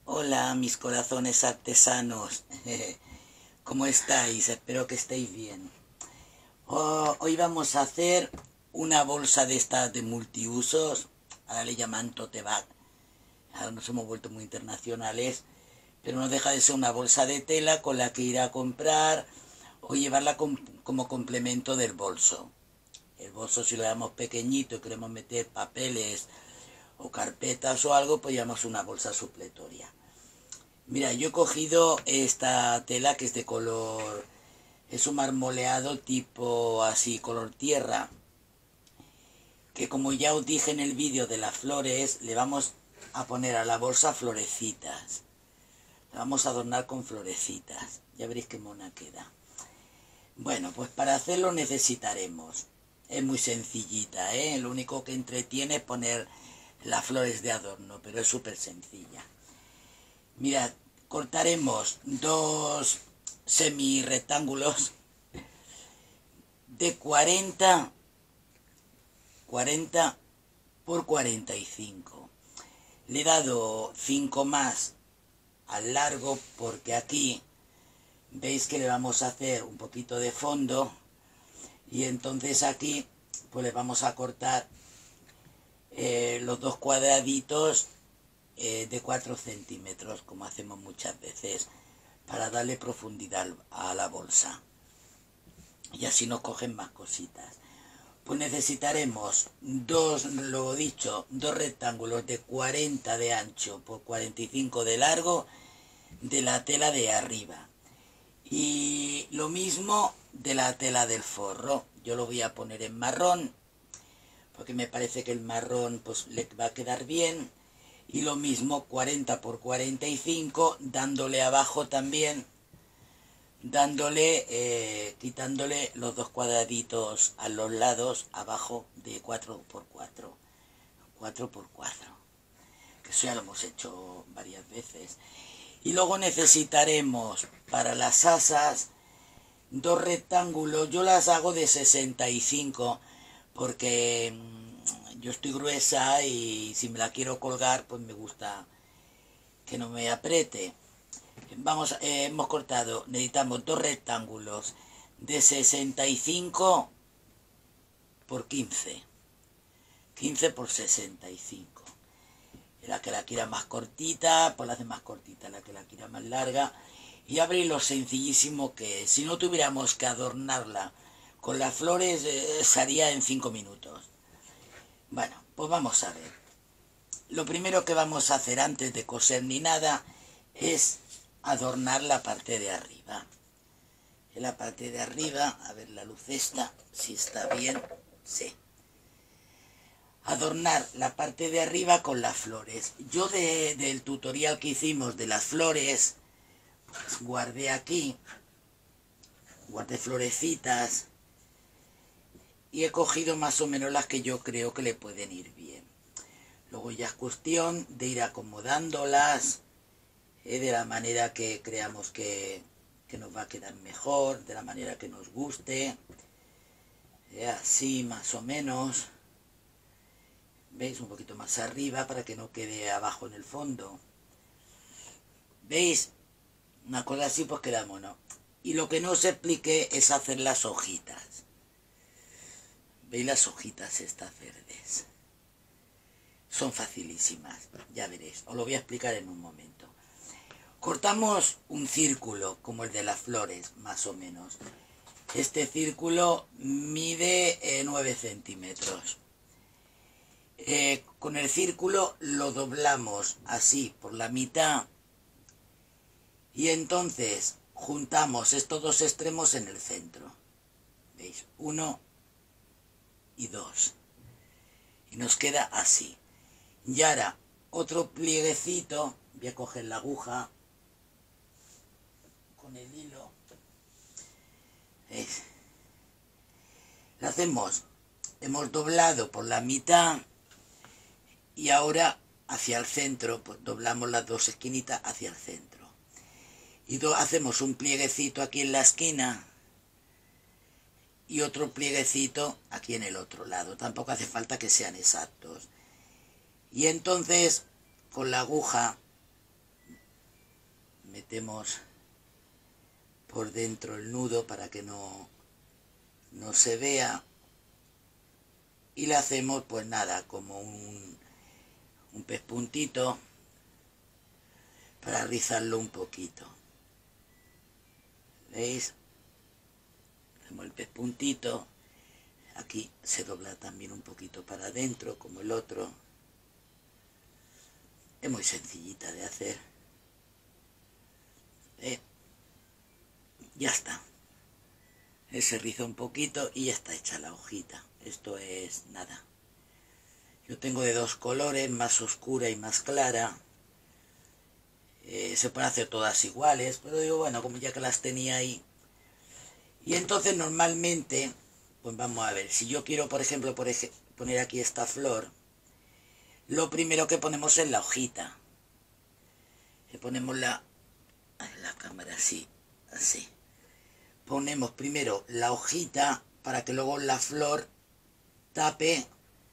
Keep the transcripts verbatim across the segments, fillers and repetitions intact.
Hola, mis corazones artesanos. ¿Cómo estáis? Espero que estéis bien. Oh, hoy vamos a hacer una bolsa de estas de multiusos. Ahora le llaman tote bag. Ahora nos hemos vuelto muy internacionales. Pero no deja de ser una bolsa de tela con la que ir a comprar o llevarla com como complemento del bolso. El bolso, si lo damos pequeñito y queremos meter papeles o carpetas o algo, pues llevamos una bolsa supletoria. Mira, yo he cogido esta tela que es de color, es un marmoleado tipo así, color tierra, que como ya os dije en el vídeo de las flores, le vamos a poner a la bolsa florecitas. La vamos a adornar con florecitas. Ya veréis qué mona queda. Bueno, pues para hacerlo necesitaremos, es muy sencillita, ¿eh? Lo único que entretiene es poner las flores de adorno, pero es súper sencilla. Mirad, cortaremos dos semi-rectángulos de cuarenta, cuarenta por cuarenta y cinco. Le he dado cinco más al largo porque aquí veis que le vamos a hacer un poquito de fondo y entonces aquí pues le vamos a cortar eh, los dos cuadraditos eh, de cuatro centímetros, como hacemos muchas veces, para darle profundidad a la bolsa y así nos cogen más cositas. Pues necesitaremos dos, lo dicho, dos rectángulos de cuarenta de ancho por cuarenta y cinco de largo de la tela de arriba. Y lo mismo de la tela del forro. Yo lo voy a poner en marrón, porque me parece que el marrón pues le va a quedar bien. Y lo mismo cuarenta por cuarenta y cinco, dándole abajo también, dándole, eh, quitándole los dos cuadraditos a los lados, abajo de cuatro por cuatro. cuatro por cuatro. Que eso ya lo hemos hecho varias veces. Y luego necesitaremos para las asas dos rectángulos. Yo las hago de sesenta y cinco porque mmm, yo estoy gruesa y si me la quiero colgar pues me gusta que no me apriete. Vamos, eh, hemos cortado, necesitamos dos rectángulos de sesenta y cinco por quince. quince por sesenta y cinco. La que la quiera más cortita, pues la hace más cortita, la que la quiera más larga. Y ya veréis lo sencillísimo que es. Si no tuviéramos que adornarla con las flores, eh, se haría en cinco minutos. Bueno, pues vamos a ver. Lo primero que vamos a hacer antes de coser ni nada es adornar la parte de arriba. En la parte de arriba, a ver la luz esta, si está bien, sí. Adornar la parte de arriba con las flores. Yo de, del tutorial que hicimos de las flores, pues guardé aquí, guardé florecitas y he cogido más o menos las que yo creo que le pueden ir bien. Luego ya es cuestión de ir acomodándolas eh, de la manera que creamos que, que nos va a quedar mejor, de la manera que nos guste, eh, así más o menos. ¿Veis? Un poquito más arriba para que no quede abajo en el fondo. ¿Veis? Una cosa así pues queda mono. Y lo que no os expliqué es hacer las hojitas. ¿Veis las hojitas estas verdes? Son facilísimas, ya veréis. Os lo voy a explicar en un momento. Cortamos un círculo como el de las flores, más o menos. Este círculo mide eh, nueve centímetros. Eh, con el círculo lo doblamos así por la mitad y entonces juntamos estos dos extremos en el centro. ¿Veis? Uno y dos. Y nos queda así. Y ahora otro plieguecito. Voy a coger la aguja con el hilo. ¿Veis? Lo hacemos. Hemos doblado por la mitad. Y ahora hacia el centro, pues doblamos las dos esquinitas hacia el centro. Y do, hacemos un plieguecito aquí en la esquina y otro plieguecito aquí en el otro lado. Tampoco hace falta que sean exactos. Y entonces con la aguja metemos por dentro el nudo para que no, no se vea, y le hacemos pues nada, como un, un pespuntito para rizarlo un poquito. ¿Veis? Hacemos el pespuntito, aquí se dobla también un poquito para adentro como el otro. Es muy sencillita de hacer. ¿Eh? Ya está. Se riza un poquito y ya está hecha la hojita. Esto es nada. Yo tengo de dos colores, más oscura y más clara. Eh, se pueden hacer todas iguales, pero digo, bueno, como ya que las tenía ahí. Y entonces normalmente, pues vamos a ver, si yo quiero, por ejemplo, por ej poner aquí esta flor, lo primero que ponemos es la hojita. Le ponemos la, la cámara así, así. Ponemos primero la hojita para que luego la flor tape,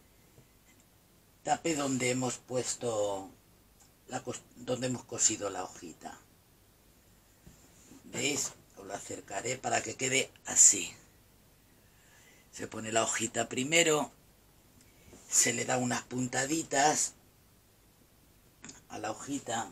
tape donde hemos puesto, la, donde hemos cosido la hojita. ¿Veis? Os lo acercaré para que quede así. Se pone la hojita primero, se le da unas puntaditas a la hojita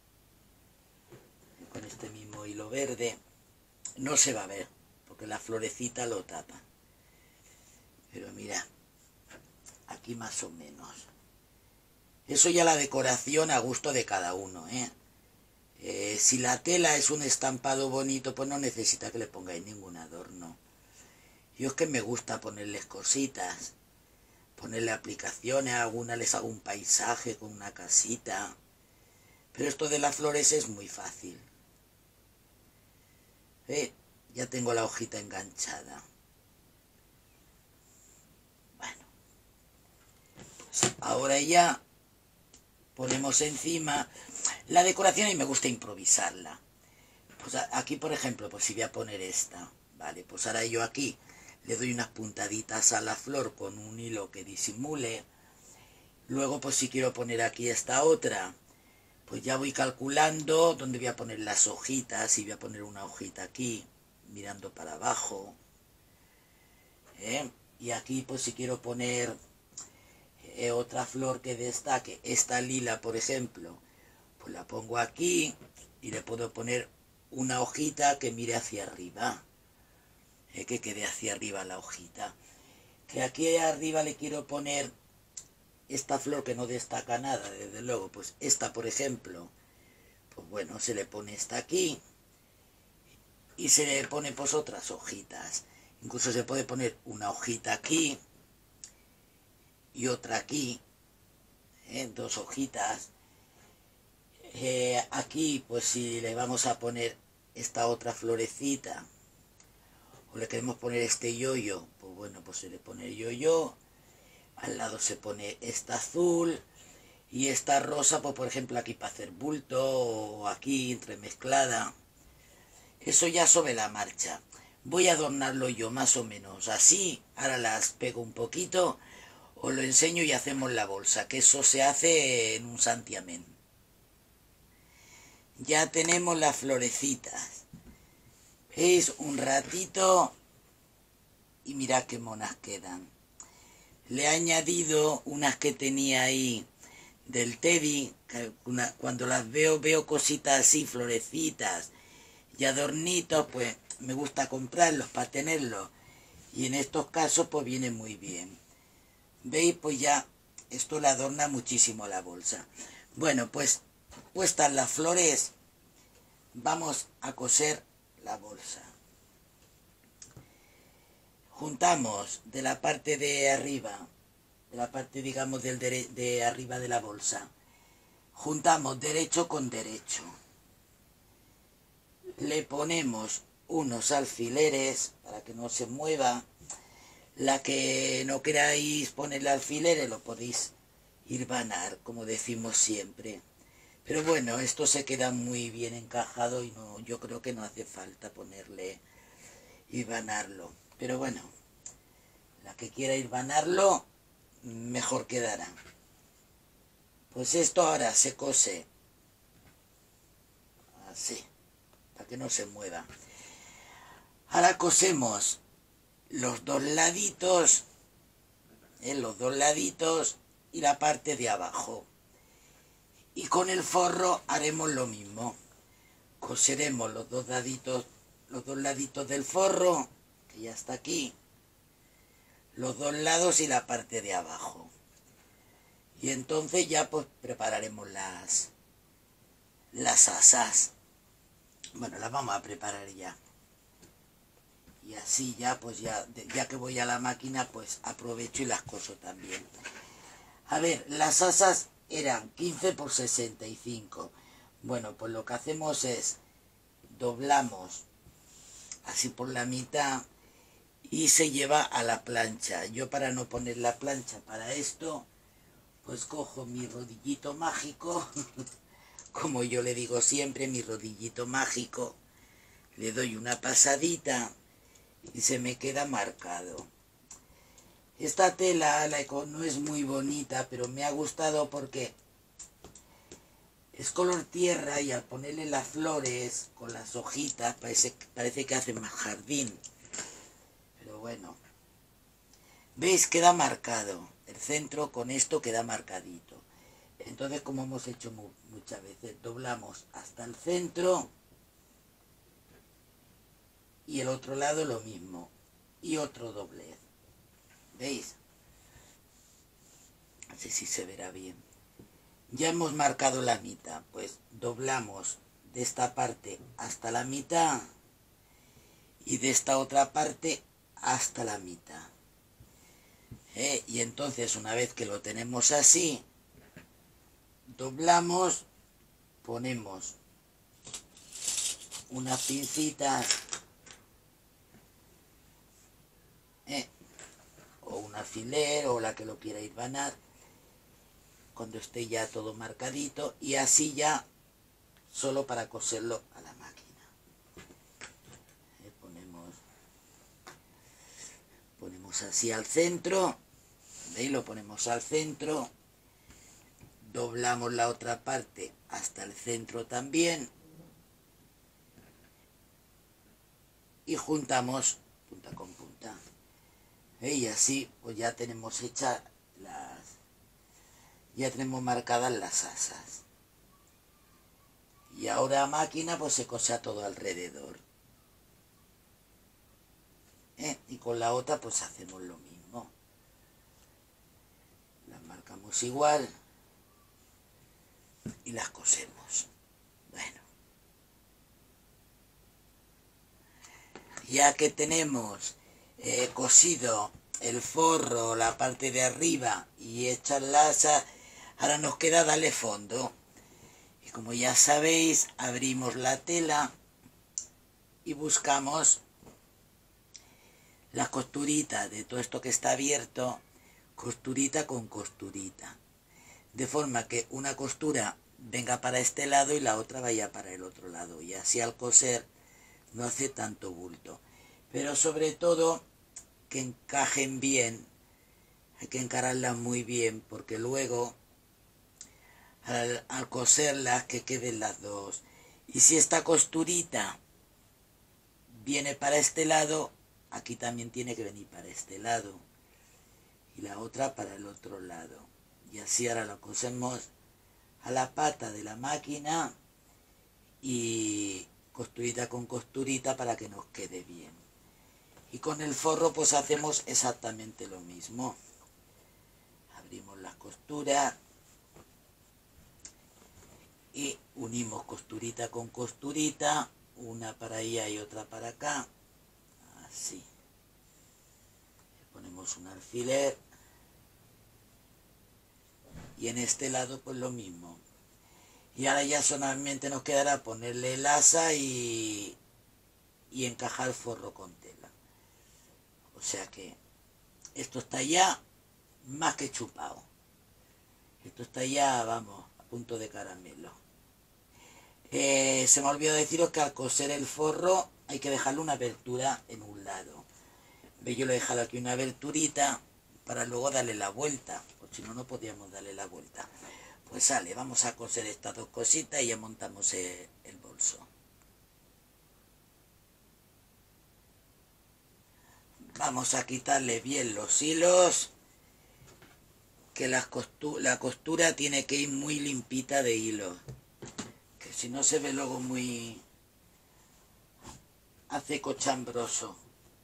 con este mismo hilo verde. No se va a ver porque la florecita lo tapa, pero mira, aquí más o menos. Eso ya la decoración a gusto de cada uno, ¿eh? Eh, si la tela es un estampado bonito, pues no necesita que le pongáis ningún adorno. Yo es que me gusta ponerles cositas, ponerle aplicaciones, a alguna les hago un paisaje con una casita, pero esto de las flores es muy fácil. ¿Eh? Ya tengo la hojita enganchada. Bueno, pues ahora ya ponemos encima la decoración y me gusta improvisarla. Pues aquí, por ejemplo, pues si voy a poner esta, vale, pues ahora yo aquí le doy unas puntaditas a la flor con un hilo que disimule. Luego, pues si quiero poner aquí esta otra, pues ya voy calculando dónde voy a poner las hojitas, y voy a poner una hojita aquí, mirando para abajo. ¿Eh? Y aquí, pues si quiero poner eh, otra flor que destaque, esta lila, por ejemplo, pues la pongo aquí y le puedo poner una hojita que mire hacia arriba, eh, que quede hacia arriba la hojita. Que aquí arriba le quiero poner esta flor que no destaca nada, desde luego, pues esta, por ejemplo, pues bueno, se le pone esta aquí y se le pone pues otras hojitas. Incluso se puede poner una hojita aquí y otra aquí, ¿eh? Dos hojitas. Eh, aquí, pues si le vamos a poner esta otra florecita, o le queremos poner este yoyo, pues bueno, pues se le pone el yoyo. Al lado se pone esta azul y esta rosa, pues por ejemplo aquí para hacer bulto, o aquí entremezclada. Eso ya sobre la marcha. Voy a adornarlo yo más o menos así. Ahora las pego un poquito, os lo enseño y hacemos la bolsa, que eso se hace en un santiamén. Ya tenemos las florecitas. ¿Veis? Un ratito y mirad qué monas quedan. Le he añadido unas que tenía ahí del Teddy, que una, cuando las veo, veo cositas así, florecitas y adornitos, pues me gusta comprarlos para tenerlos. Y en estos casos pues viene muy bien. ¿Veis? Pues ya esto le adorna muchísimo la bolsa. Bueno, pues puestas las flores, vamos a coser la bolsa. Juntamos de la parte de arriba, de la parte digamos del de, de arriba de la bolsa, juntamos derecho con derecho. Le ponemos unos alfileres para que no se mueva. La que no queráis ponerle alfileres lo podéis hilvanar, como decimos siempre. Pero bueno, esto se queda muy bien encajado y no, yo creo que no hace falta ponerle, hilvanarlo. Pero bueno, la que quiera hilvanarlo, mejor quedará. Pues esto ahora se cose así, para que no se mueva. Ahora cosemos los dos laditos, ¿eh? los dos laditos y la parte de abajo. Y con el forro haremos lo mismo. Coseremos los dos laditos, los dos laditos del forro, que ya está aquí, los dos lados y la parte de abajo. Y entonces ya pues prepararemos las, las asas. Bueno, las vamos a preparar ya. Y así ya, pues ya, ya que voy a la máquina, pues aprovecho y las coso también. A ver, las asas eran quince por sesenta y cinco. Bueno, pues lo que hacemos es, doblamos así por la mitad y se lleva a la plancha. Yo, para no poner la plancha para esto, pues cojo mi rodillito mágico, como yo le digo siempre, mi rodillito mágico, le doy una pasadita y se me queda marcado. Esta tela la no es muy bonita, pero me ha gustado porque es color tierra y al ponerle las flores con las hojitas parece, parece que hace más jardín. Pero bueno, ¿veis? Queda marcado. El centro con esto queda marcadito. Entonces, como hemos hecho mu muchas veces, doblamos hasta el centro y el otro lado lo mismo. Y otro doblez. ¿Veis? Así sí se verá bien. Ya hemos marcado la mitad, pues doblamos de esta parte hasta la mitad y de esta otra parte hasta la mitad. ¿Eh? Y entonces, una vez que lo tenemos así, doblamos, ponemos unas pincitas, ¿eh? o un alfiler o la que lo quiera ir vanar, cuando esté ya todo marcadito, y así ya solo para coserlo a la máquina. ¿Eh? Ponemos, ponemos así al centro, ¿veis? Lo ponemos al centro, doblamos la otra parte hasta el centro también y juntamos punta con punta. ¿Eh? Y así pues ya tenemos hechas las, ya tenemos marcadas las asas. Y ahora a máquina pues se cose a todo alrededor. ¿Eh? Y con la otra pues hacemos lo mismo. Las marcamos igual y las cosemos. Bueno, ya que tenemos eh, cosido el forro, la parte de arriba y hechas las asas, ahora nos queda darle fondo. Y como ya sabéis, abrimos la tela y buscamos la costurita de todo esto que está abierto, costurita con costurita, de forma que una costura venga para este lado y la otra vaya para el otro lado, y así al coser no hace tanto bulto. Pero sobre todo que encajen bien, hay que encararlas muy bien, porque luego al, al coserlas que queden las dos. Y si esta costurita viene para este lado, aquí también tiene que venir para este lado y la otra para el otro lado. Y así ahora lo cosemos a la pata de la máquina y costurita con costurita para que nos quede bien. Y con el forro pues hacemos exactamente lo mismo. Abrimos las costuras y unimos costurita con costurita, una para allá y otra para acá, así. Le ponemos un alfiler y en este lado pues lo mismo. Y ahora ya solamente nos quedará ponerle el asa y, y encajar el forro con tela. O sea que esto está ya más que chupado. Esto está ya, vamos, a punto de caramelo. Eh, se me olvidó deciros que al coser el forro hay que dejarle una abertura en un lado. ¿Veis? Yo le he dejado aquí una aberturita para luego darle la vuelta, porque si no, no podíamos darle la vuelta. Pues sale, vamos a coser estas dos cositas y ya montamos el, el bolso. bolso. Vamos a quitarle bien los hilos, que la costura, la costura tiene que ir muy limpita de hilo, que si no se ve luego muy... hace cochambroso.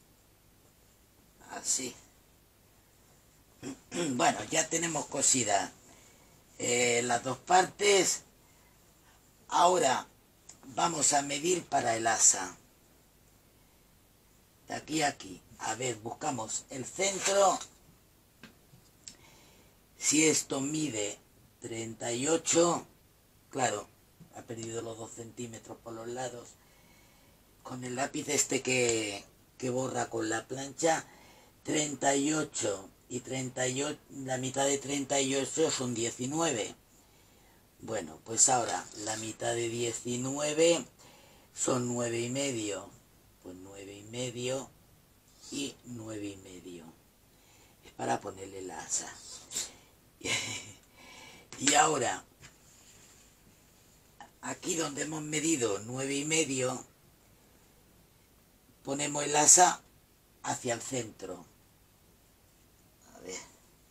Así. Bueno, ya tenemos cosidas eh, las dos partes. Ahora vamos a medir para el asa. De aquí a aquí. A ver, buscamos el centro. Si esto mide treinta y ocho, claro, ha perdido los dos centímetros por los lados. Con el lápiz este que, que borra con la plancha, treinta y ocho y treinta y ocho, la mitad de treinta y ocho son diecinueve. Bueno, pues ahora la mitad de diecinueve son nueve y medio. Pues nueve y medio y nueve y medio. Es para ponerle la asa. Y ahora, aquí donde hemos medido nueve y medio, ponemos el asa hacia el centro. A ver.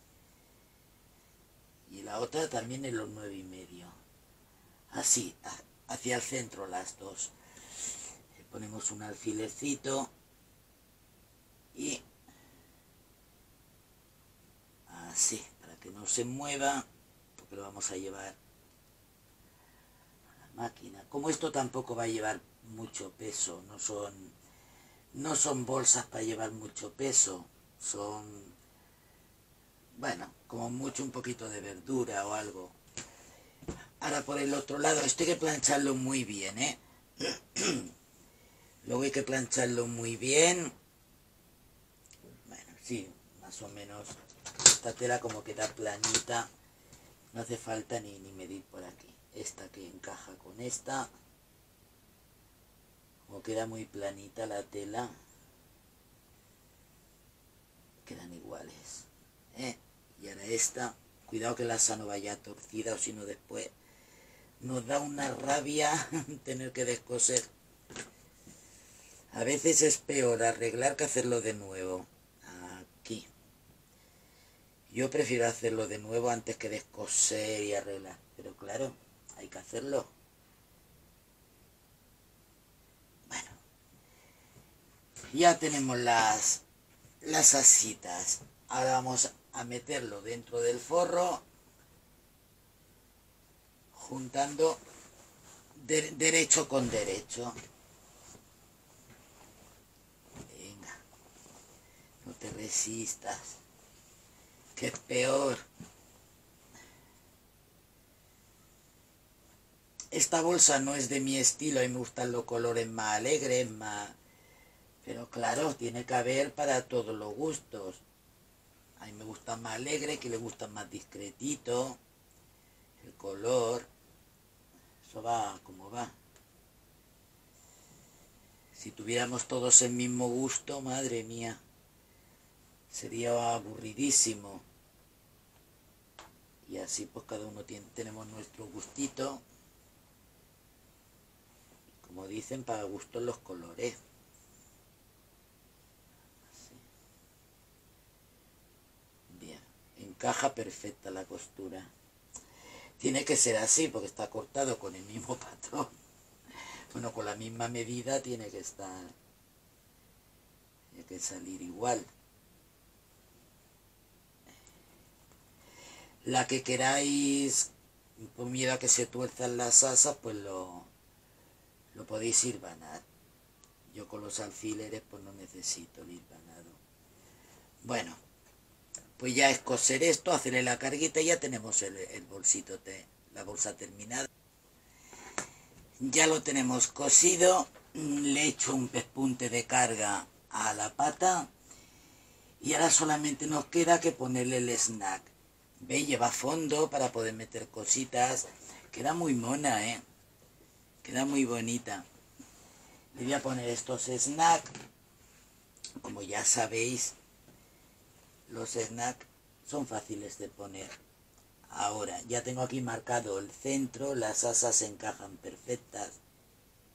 Y la otra también en los nueve y medio. Así, hacia el centro las dos. Ponemos un alfilercito y así, para que no se mueva, porque lo vamos a llevar a la máquina. Como esto tampoco va a llevar mucho peso, no son, no son bolsas para llevar mucho peso, son, bueno, como mucho un poquito de verdura o algo. Ahora por el otro lado, esto hay que plancharlo muy bien, ¿eh? Luego hay que plancharlo muy bien. Bueno, sí, más o menos. Esta tela como queda planita, no hace falta ni, ni medir por aquí. Esta que encaja con esta, como queda muy planita la tela, quedan iguales, ¿eh? Y ahora esta, cuidado que la asa no vaya torcida, o si no después nos da una rabia tener que descoser. A veces es peor arreglar que hacerlo de nuevo. Aquí. Yo prefiero hacerlo de nuevo antes que descoser y arreglar. Pero claro, hay que hacerlo. Bueno. Ya tenemos las, las asitas. Ahora vamos a meterlo dentro del forro, juntando de, derecho con derecho. Venga, no te resistas, que es peor. Esta bolsa no es de mi estilo, a mí me gustan los colores más alegres, más... Pero claro, tiene que haber para todos los gustos. A mí me gusta más alegre, que le gusta más discretito. El color, eso va como va. Si tuviéramos todos el mismo gusto, madre mía, sería aburridísimo. Y así pues cada uno tiene, tenemos nuestro gustito. Como dicen, para gustos los colores. Así. Bien, encaja perfecta la costura. Tiene que ser así porque está cortado con el mismo patrón. Bueno, con la misma medida tiene que estar, tiene que salir igual. La que queráis, por miedo a que se tuerzan las asas, pues lo, lo podéis hilvanar. Yo con los alfileres pues no necesito el hilvanado. Bueno, pues ya es coser esto, hacerle la carguita y ya tenemos el, el bolsito, de, la bolsa terminada. Ya lo tenemos cosido, le he hecho un pespunte de carga a la pata y ahora solamente nos queda que ponerle el snack. ¿Veis? Lleva fondo para poder meter cositas. Queda muy mona, ¿eh? Queda muy bonita. Le voy a poner estos snacks. Como ya sabéis, los snacks son fáciles de poner. Ahora, ya tengo aquí marcado el centro, las asas se encajan perfectas.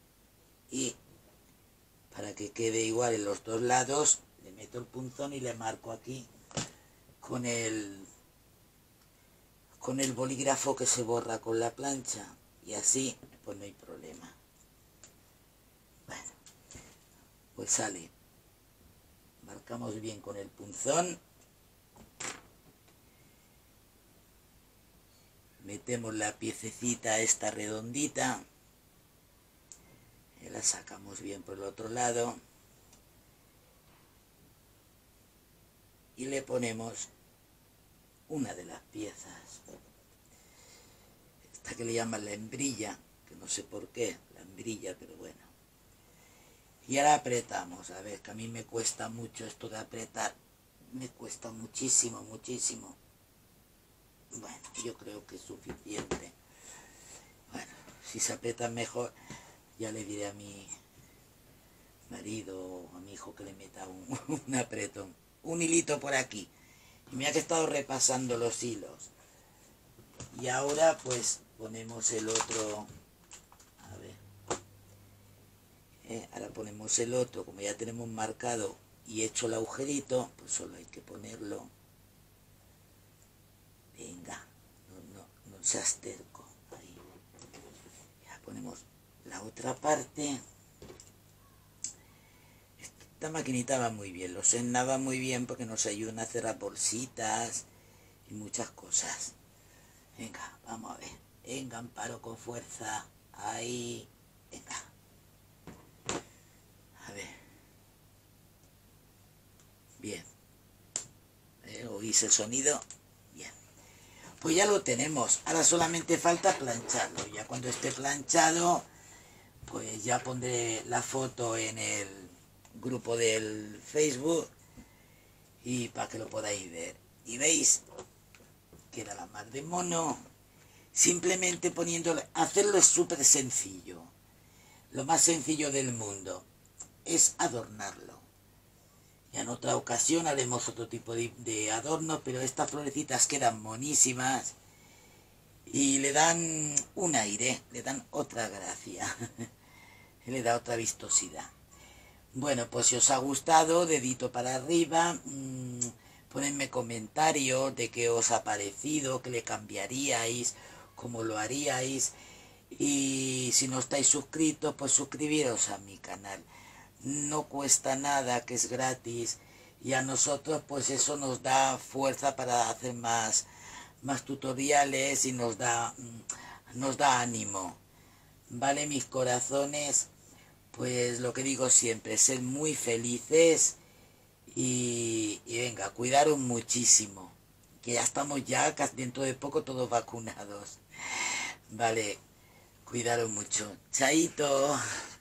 y para que quede igual en los dos lados le meto el punzón y le marco aquí con el con el bolígrafo que se borra con la plancha, y así pues no hay problema. Bueno, pues sale, marcamos bien con el punzón, metemos la piececita esta redondita y la sacamos bien por el otro lado y le ponemos una de las piezas, esta que le llaman la hembrilla, que no sé por qué, la hembrilla, pero bueno. Y ahora apretamos, a ver, que a mí me cuesta mucho esto de apretar, me cuesta muchísimo, muchísimo. Bueno, yo creo que es suficiente. Bueno, si se aprieta mejor, ya le diré a mi marido o a mi hijo que le meta un, un apretón, un hilito por aquí. Y mira que he estado repasando los hilos. Y ahora pues ponemos el otro, a ver, eh, ahora ponemos el otro, como ya tenemos marcado y hecho el agujerito, pues solo hay que ponerlo. Venga, no, no, no seas terco, ahí. Ya ponemos la otra parte. Esta maquinita va muy bien, los Senna va muy bien porque nos ayudan a hacer las bolsitas y muchas cosas. Venga, vamos a ver. Venga, Amparo, con fuerza. Ahí. Venga. A ver. Bien. ¿Eh? ¿Oís el sonido? Bien. Pues ya lo tenemos. Ahora solamente falta plancharlo. Ya cuando esté planchado, pues ya pondré la foto en el grupo del Facebook y para que lo podáis ver. Y veis que era la mar de mono, simplemente poniéndole, hacerlo es súper sencillo, lo más sencillo del mundo, es adornarlo. Ya en otra ocasión haremos otro tipo de, de adorno, pero estas florecitas quedan monísimas y le dan un aire, le dan otra gracia, le da otra vistosidad. Bueno, pues si os ha gustado, dedito para arriba, mmm, ponedme comentarios de qué os ha parecido, qué le cambiaríais, cómo lo haríais. Y si no estáis suscritos, pues suscribiros a mi canal. No cuesta nada, que es gratis. Y a nosotros pues eso nos da fuerza para hacer más, más tutoriales y nos da, nos da ánimo. ¿Vale, mis corazones? Pues lo que digo siempre, ser muy felices. Y, y venga, cuidaros muchísimo, que ya estamos ya casi dentro de poco todos vacunados. Vale, cuidaros mucho. Chaito.